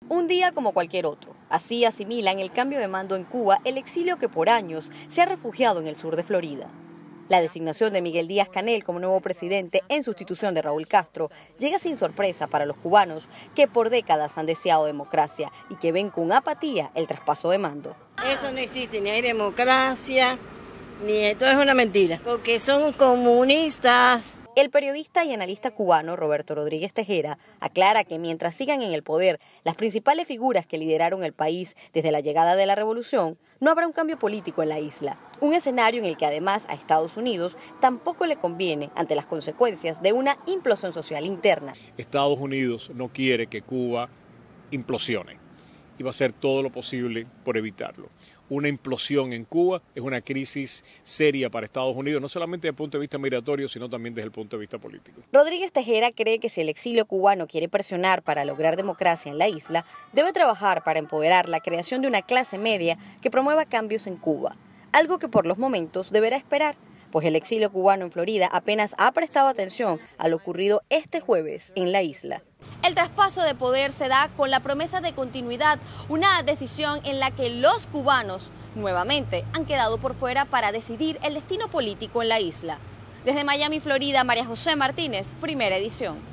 Un día como cualquier otro. Así asimilan el cambio de mando en Cuba, el exilio que por años se ha refugiado en el sur de Florida. La designación de Miguel Díaz-Canel como nuevo presidente en sustitución de Raúl Castro llega sin sorpresa para los cubanos que por décadas han deseado democracia y que ven con apatía el traspaso de mando. Eso no existe, ni hay democracia, ni todo es una mentira, porque son comunistas. El periodista y analista cubano Roberto Rodríguez Tejera aclara que mientras sigan en el poder las principales figuras que lideraron el país desde la llegada de la revolución, no habrá un cambio político en la isla. Un escenario en el que además a Estados Unidos tampoco le conviene ante las consecuencias de una implosión social interna. Estados Unidos no quiere que Cuba implosione y va a hacer todo lo posible por evitarlo. Una implosión en Cuba es una crisis seria para Estados Unidos, no solamente desde el punto de vista migratorio, sino también desde el punto de vista político. Rodríguez Tejera cree que si el exilio cubano quiere presionar para lograr democracia en la isla, debe trabajar para empoderar la creación de una clase media que promueva cambios en Cuba, algo que por los momentos deberá esperar, pues el exilio cubano en Florida apenas ha prestado atención a lo ocurrido este jueves en la isla. El traspaso de poder se da con la promesa de continuidad, una decisión en la que los cubanos nuevamente han quedado por fuera para decidir el destino político en la isla. Desde Miami, Florida, María José Martínez, Primera Edición.